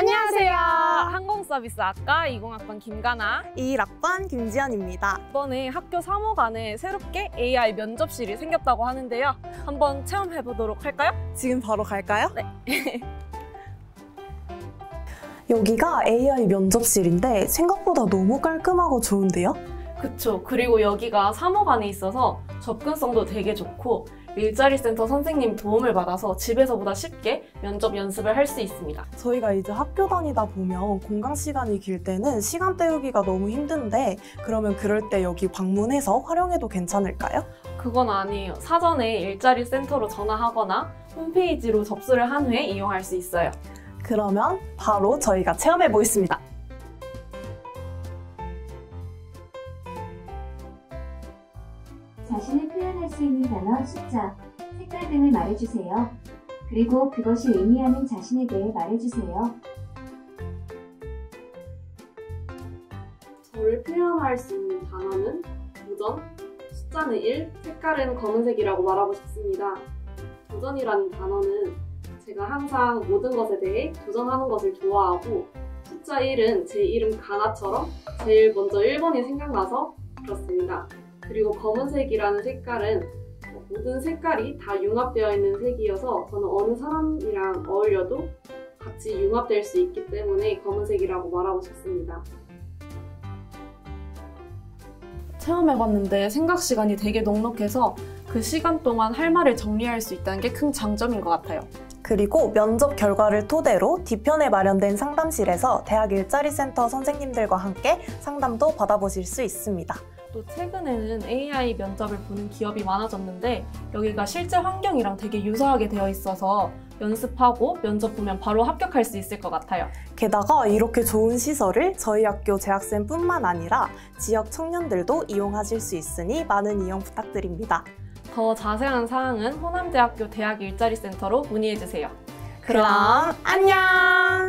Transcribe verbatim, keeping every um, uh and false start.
안녕하세요. 항공서비스학과 이공학번 김가나, 이일학번 김지연입니다. 이번에 학교 삼 호관에 새롭게 에이아이 면접실이 생겼다고 하는데요. 한번 체험해보도록 할까요? 지금 바로 갈까요? 네. 여기가 에이아이 면접실인데 생각보다 너무 깔끔하고 좋은데요? 그쵸. 그리고 여기가 삼 호관에 있어서 접근성도 되게 좋고 일자리 센터 선생님 도움을 받아서 집에서보다 쉽게 면접 연습을 할 수 있습니다. 저희가 이제 학교 다니다 보면 공강 시간이 길 때는 시간 때우기가 너무 힘든데 그러면 그럴 때 여기 방문해서 활용해도 괜찮을까요? 그건 아니에요. 사전에 일자리 센터로 전화하거나 홈페이지로 접수를 한 후에 이용할 수 있어요. 그러면 바로 저희가 체험해 보겠습니다. 자신을 표현할 수 있는 단어, 숫자, 색깔 등을 말해주세요. 그리고 그것이 의미하는 자신에 대해 말해주세요. 저를 표현할 수 있는 단어는 도전, 숫자는 일, 색깔은 검은색이라고 말하고 싶습니다. 도전이라는 단어는 제가 항상 모든 것에 대해 도전하는 것을 좋아하고 숫자 일은 제 이름 가나처럼 제일 먼저 일 번이 생각나서 그렇습니다. 그리고 검은색이라는 색깔은 모든 색깔이 다 융합되어 있는 색이어서 저는 어느 사람이랑 어울려도 같이 융합될 수 있기 때문에 검은색이라고 말하고 싶습니다. 체험해봤는데 생각 시간이 되게 넉넉해서 그 시간 동안 할 말을 정리할 수 있다는 게 큰 장점인 것 같아요. 그리고 면접 결과를 토대로 뒤편에 마련된 상담실에서 대학 일자리센터 선생님들과 함께 상담도 받아보실 수 있습니다. 또 최근에는 에이아이 면접을 보는 기업이 많아졌는데 여기가 실제 환경이랑 되게 유사하게 되어 있어서 연습하고 면접 보면 바로 합격할 수 있을 것 같아요. 게다가 이렇게 좋은 시설을 저희 학교 재학생뿐만 아니라 지역 청년들도 이용하실 수 있으니 많은 이용 부탁드립니다. 더 자세한 사항은 호남대학교 대학 일자리센터로 문의해주세요. 그럼 안녕!